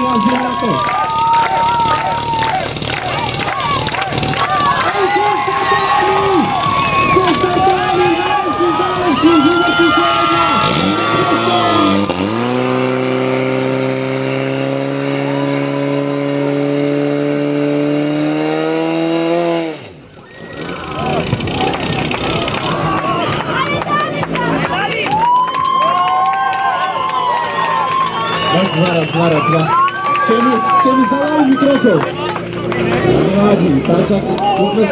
Zaraz. Z tymi całym mikrofon. Radzi, tak jak